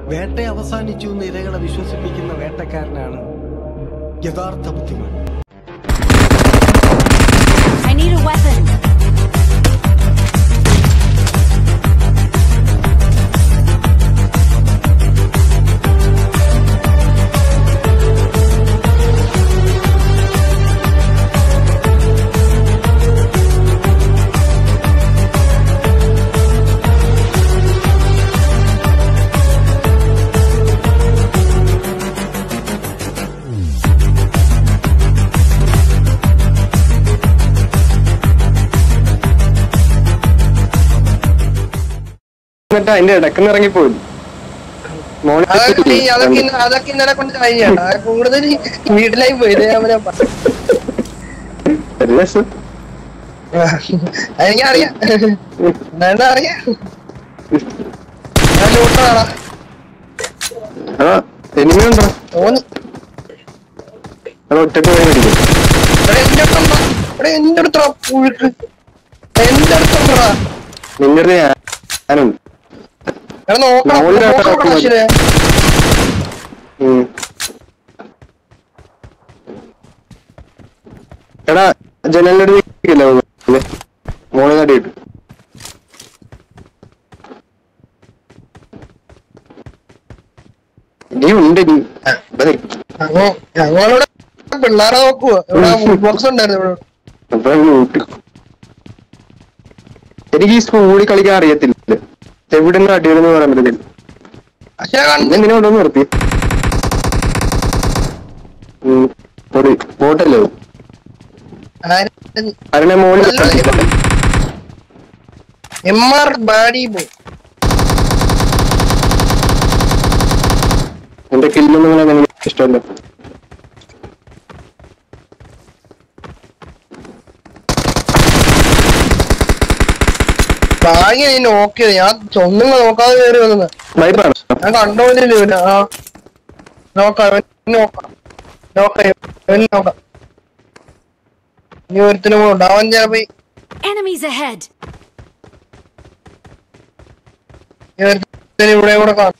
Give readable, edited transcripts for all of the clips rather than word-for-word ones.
വേട്ട അവസാനിച്ചു എന്ന് ഇരകളെ വിശ്വസിപ്പിക്കുന്ന വേട്ടക്കാരനാണ് യഥാർത്ഥ ബുദ്ധിമാൻ. I need a weapon. അതിന്റെ ഇടക്കുന്ന ഇറങ്ങിപ്പോയി. അതൊക്കെ ഇന്നലെ കൊണ്ട് കഴിഞ്ഞാണ് കൂടുതൽ വീട്ടിലായി പോയത്. എനിക്കറിയാം എന്താ അറിയാം. തോന്നി ഒറ്റക്ക് എന്റെ അടുത്താ പുഴുക്ക്. എന്റെ അടുത്തുണ്ടാ നിന്റെ ഞാനുണ്ട്. എടാ ജനലിന്റെ മോളിൽ നടിയിട്ട് നീ ഉണ്ട്. ഞങ്ങളിവിടെ പിള്ളേരെ നോക്കുവോ? ബോക്സ് ഉണ്ടായിരുന്നു. എനിക്ക് ഈ സ്കൂളിൽ കളിക്കാൻ അറിയത്തില്ല. എവിടെ നിന്ന് അടിയിലെന്ന് പറയാൻ പറ്റത്തില്ല. എന്തിനാ കൊണ്ടൊന്ന് നിർത്തി പോട്ടല്ലോ അതിനെ മോളിൽ എന്റെ കില്ലൊന്നും എനിക്ക് ഇഷ്ടമല്ല. നോക്കിയത് ഞാൻ ഒന്നും നോക്കാതെ കയറി വന്നത്. ഞാൻ കണ്ടോന്നില്ല. നോക്കാം ഇനി ഒരുത്തിനും കൂടെ ഉണ്ടാവാൻ ചിലപ്പോ ഇവിടെ കൂടെ കാണും.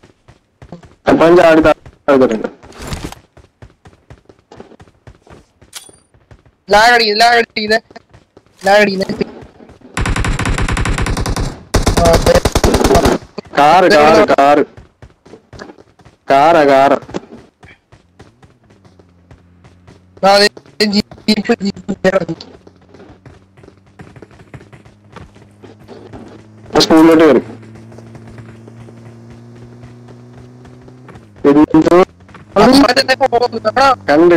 ലാഗടിക്കുന്നേ കാറ് സ്കൂളിലോട്ട് കയറി. കണ്ട്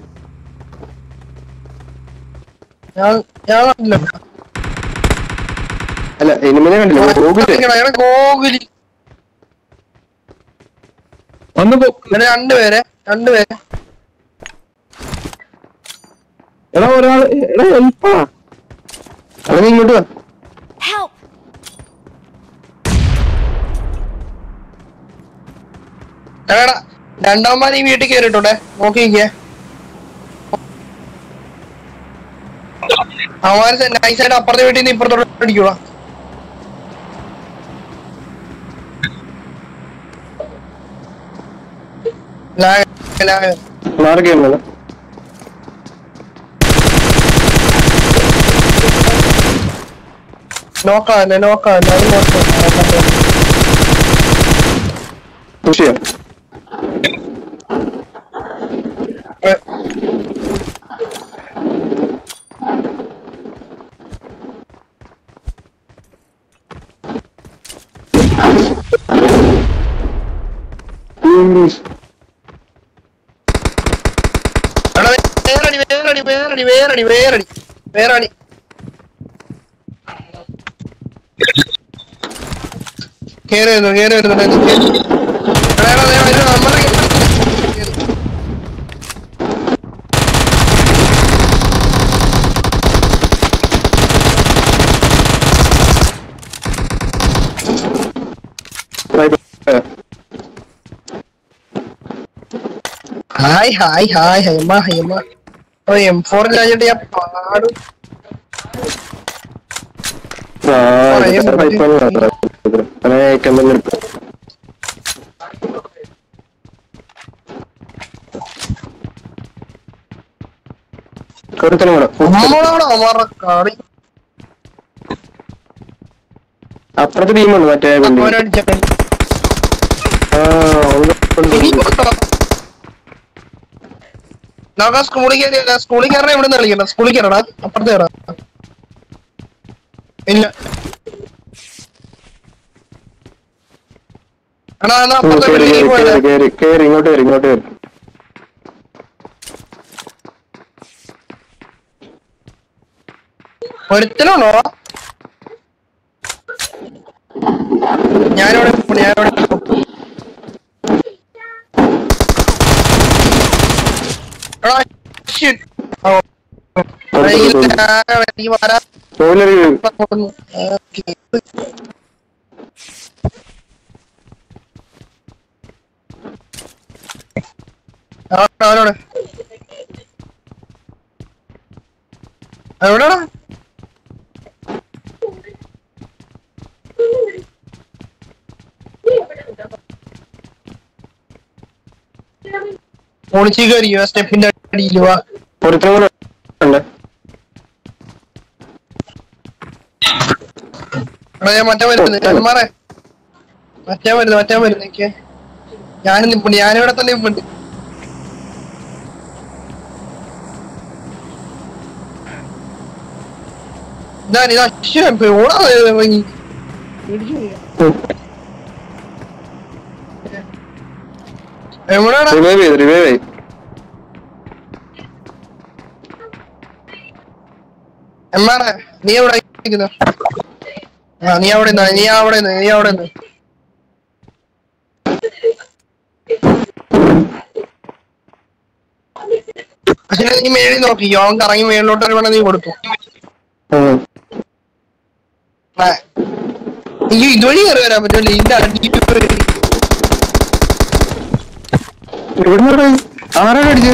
അല്ല എനിമിനെ കണ്ടില്ല. ഗോകുലി രണ്ടുപേരെ എടാ ഒരാൾ എടാ ഹെൽപ്പാ. അവനെ ഇങ്ങോട്ട് വാ. രണ്ടാമത് ഈ വീട്ടിൽ കയറിട്ടോട്ടെ. നോക്കിക്കേ അവന്മാര് നൈസായിട്ട് അപ്പുറത്തെ വീട്ടിൽ നിന്ന് ഇപ്പുറത്തോട്ട് അടിക്കൂടാ. നോക്കാല്ലേ വേറടി കേറി വരുന്നു. ഹായ് ഹൈമ M4 ലായിട്ട് ഞാൻ പാടും. ഒരുത്തനും കൂടെ നമ്മളാണോ അവന്മാരുടെ കളി? അപ്പുറത്തെ ടീമുണ്ട് മറ്റേ വണ്ടി അവരടിച്ചേ. നമുക്ക് സ്കൂളിൽ കയറണ എവിടെ നിന്ന് കളിക്കണ്ട? സ്കൂളിൽ കയറടാ, അപ്പുറത്ത് കയറാ. ഇല്ല എടാ, എന്നാ അപ്പുറത്തെ ബിൽഡിങ്ങിൽ പോയത്. കേറി ഇങ്ങോട്ട് കയറി ഒരുത്തനുണ്ടോ? ഞാനിവിടെ അവനോട് എവിടെടാ? ഒളിച്ച് കയറിയോ സ്റ്റെപ്പിന്റെ അടിയിൽ? വാ, മറ്റേ വരുന്നത് മാറേ, മറ്റേ വരുന്നേക്ക്. ഞാനും നിപ്പുണ്ട്, ഞാനിവിടെ തന്നെ നിപ്പുണ്ട്. ഇതാ അശ്വൻ ഓടാ ഇറങ്ങി. എവിടെയാടാ? എമ്മാടെ നീ എവിടെ ഇരിക്കുന്നു? ആ നീ അവിടെ നിന്ന് പക്ഷെ നീ മേളിൽ നോക്കിക്കോ, അവൻ കറങ്ങി മേളിലോട്ട് വേണം നീ കൊടുക്കും. എനിക്ക് ഇതുവഴി കയറി വരാൻ പറ്റുമല്ലോ. ഇതിന്റെ ആരാണ് അടിച്ചത്?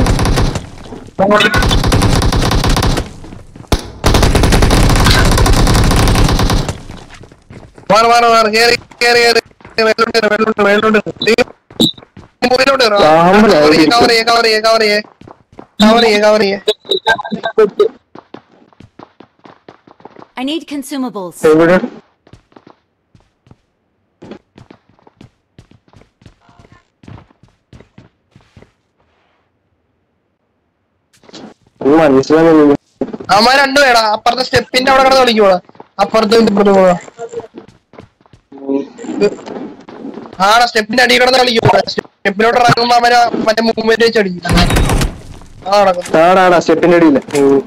മാറി കേറി മേലോട്ട് കവർ ചെയ്യേ. I need consumables. എവിടെ? മനസ്സിലാകുന്നില്ല. അമ്മ രണ്ടുപേടാ അപ്പുറത്തെ സ്റ്റെപ്പിന്റെ അവിടെ കിടന്ന് കളിക്കുവാ. അപ്പുറത്ത് ഇപ്പുറത്ത് പോവാ. ആടാ സ്റ്റെപ്പിന്റെ അടി കിടന്ന് കളിക്കുവാ. സ്റ്റെപ്പിലോട്ട് ഇറങ്ങുമ്പോ അവര് മറ്റേ മൂവ്മെന്റ് വെച്ച് അടിക്കും. ആടാ സ്റ്റെപ്പിന്റെ അടിയില്ല.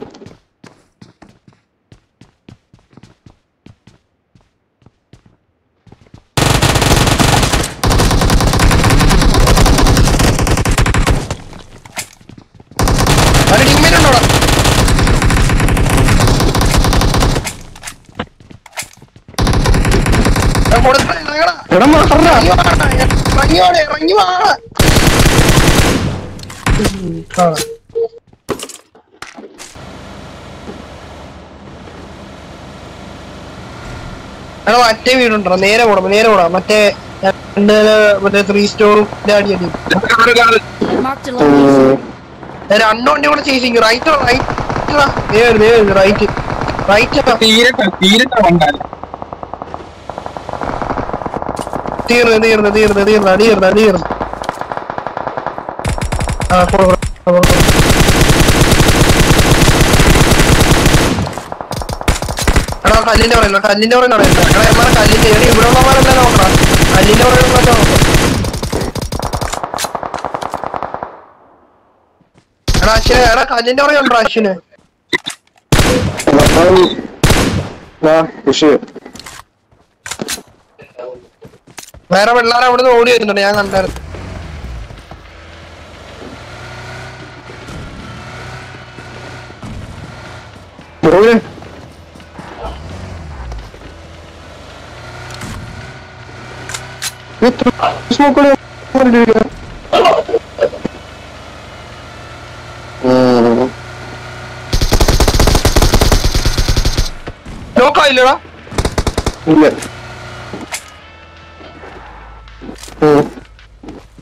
മറ്റേ വീടുണ്ടോ? നേരെ പോടാ മറ്റേ 3 സ്റ്റോറും അടി Marked a location. 2 വണ്ടി കൂടെ ചേച്ചിങ്. റൈറ്റ് തീർന്ന് എടാ കല്ലിന്റെ പറയല്ലോ കല്ലിന്റെ ഇവിടെ ഉള്ളവരെല്ലാം നോക്കണം. കല്ലിന്റെ പറയുന്ന എടാ അശ്വിന്, എടാ കല്ലിന്റെ പറയുണ്ടോ അശ്വിന്? വേറെ പിള്ളേരെ അവിടുന്ന് ഓടി വരുന്നുണ്ട്, ഞാൻ കണ്ടായിരുന്നു. നോക്കായില്ലടാ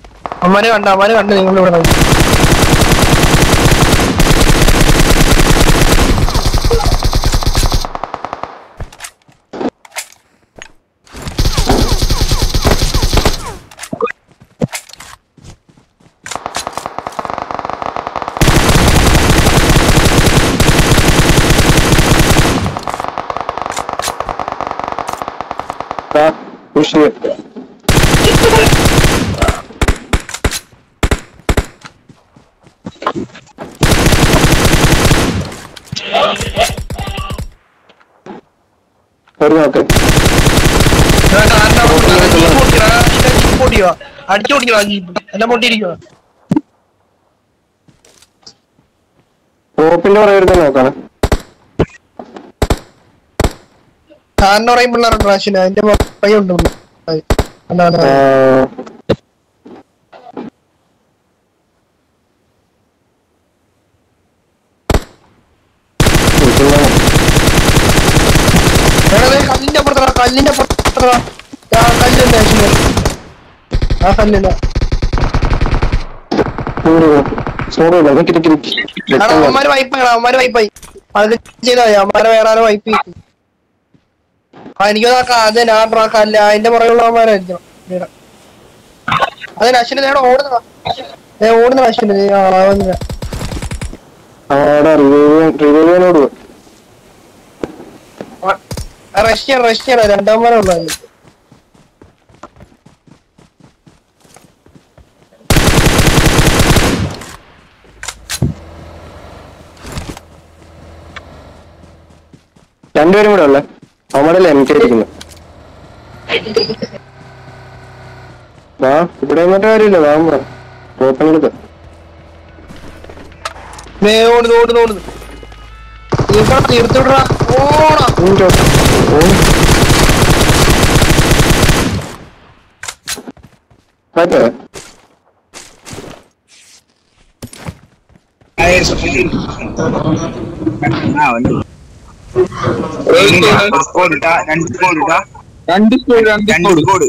അമ്മാനെ കണ്ട നിങ്ങളിവിടെ പുഷ് ഒരു നോക്ക് അടിച്ചു പൊട്ടിക്കോ എല്ലാം പൊട്ടിയിരിക്കുക. ടോപ്പിന്റെ പുറകെ നോക്കാണ്. സാറിന് പറയും പിള്ളേരുണ്ട് പ്രാവശ്യം അതിന്റെ പുറകെയുണ്ട്. കല്ലിന്റെ അപ്പുറത്തറ കല്ലിന്റെ അപ്പുറത്തറ കല്ലുണ്ട് ആ കല്ലില്ല അവന്മാര് വൈപ്പാണ് അവന്മാര് വൈപ്പായി അത് ചെയ്താ അവന്മാരെ വേറെ ആരും വൈപ്പ് ചെയ്യും. എനിക്കത് അത് നാട്രാ കല്ല അതിന്റെ പുറകെയുള്ള അവന്മാരായിരിക്കണം. അത് അശ്വിന് നേടെ ഓടുന്ന അശ്വിന് റഷ്യാണ് രണ്ടാമനെ ഉള്ള രണ്ടുപേരും കൂടെ ഉള്ള അവന്മാരല്ലേ എം കെ ഇരിക്കുന്നു. വാ ഇവിടെ വന്നിട്ട് കാര്യമില്ല. വാ ടോപ്പനെടുത്ത് ഓടുന്നു തീർത്തിവിടാ ഓടാ രണ്ട് സ്കോഡ്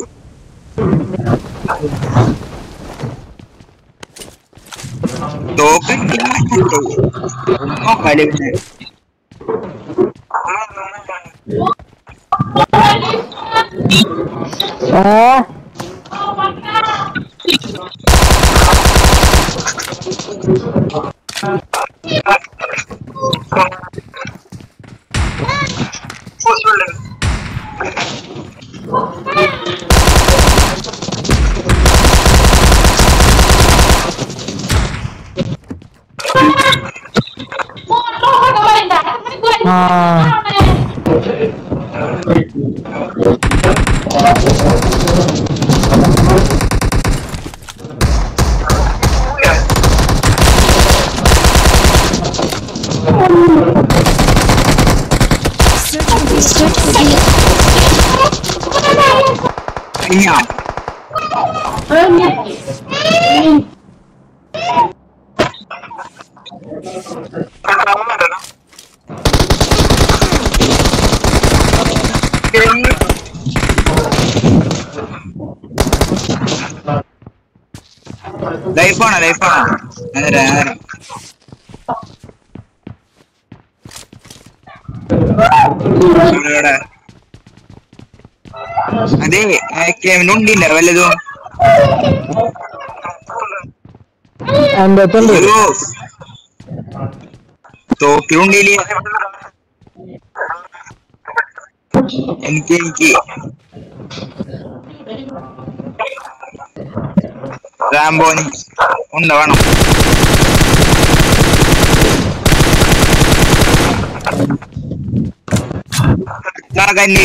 ലൈഫാണ് അതെ ഉണ്ടില്ല വല്ലതും തോക്കിലുണ്ടില്ലേ എനിക്ക് റാംബോന് ഉണ്ട വേണം. കന്നി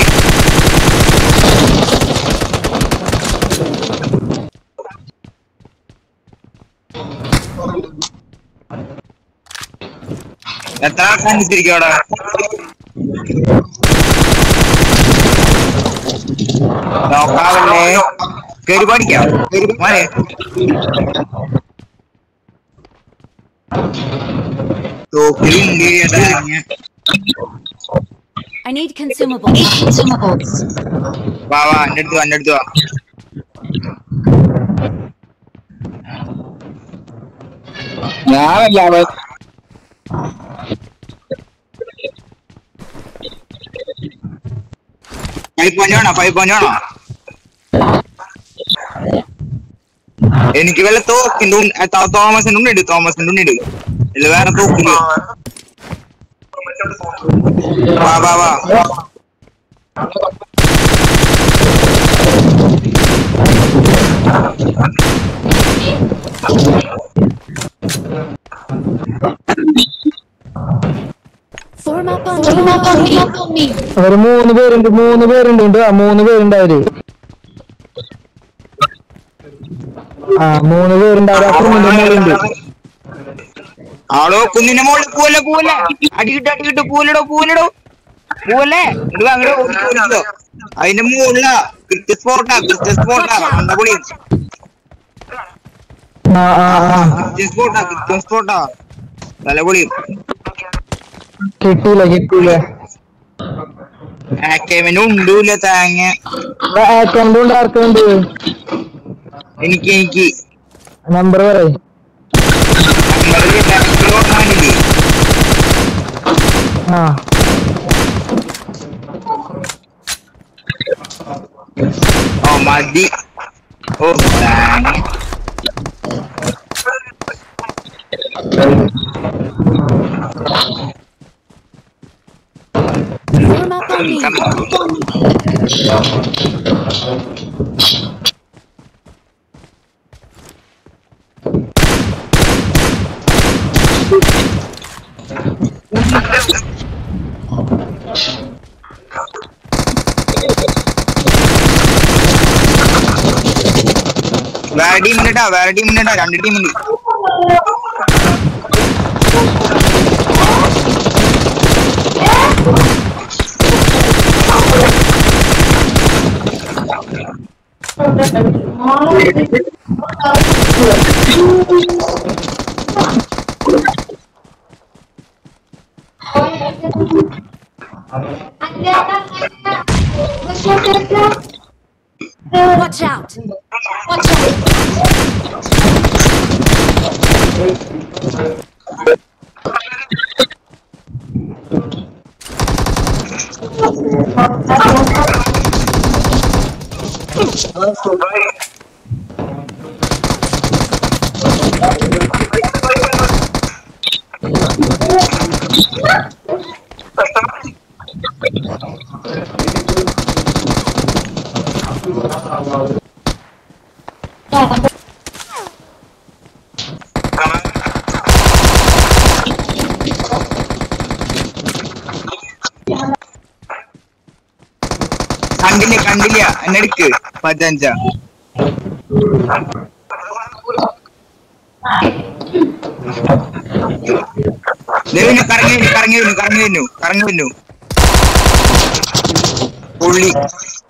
എത്ര കണ്ടിരിക്കും അവിടെ. നോക്കാവല്ലേ കേറി പഠിക്കാം മോനെ. I need consumables. വാ എന്റെ അടുത്ത് വാ. ഞാനല്ല പൈപ്പ് പഞ്ഞാണോ എനിക്ക് വല്ല തോക്കിന്റെ തോമസിന്റെ ഉണ്ടിട് ഇല്ല വേറെ തോക്കില്ല. വാ Form up on me. അവര് 3 പേരുണ്ട് 3 പേരുണ്ട് ആ 3 പേരുണ്ട് അവര് 3 പേരുണ്ട് അവര് അപ്പുറമുണ്ട് ആളോ കുന്നിന്റെ മുകളിൽ പോലെ അടികിട്ട് പൂലടോ പോലെ അങ്ങോട്ടോ അതിന്റെ മുകളില കൃത്യ സ്പോട്ടാ അണ്ടപൊളി കൃത്യ സ്പോട്ടാ തലപൊളി കിട്ടൂല ഉണ്ടൂല തേങ്ങ അക്കൗണ്ട് ആർക്കുണ്ട് എനിക്ക് നമ്പർ പറയും ഓ മതി ഓ തേങ്ങ Form up on me. വേറെ ടീമിനുണ്ടാ 2 ടീമുണ്ട് Watch out. കണ്ടില്ല എന്നെടുക്ക് 15 കറങ്ങി വന്നു പുള്ളി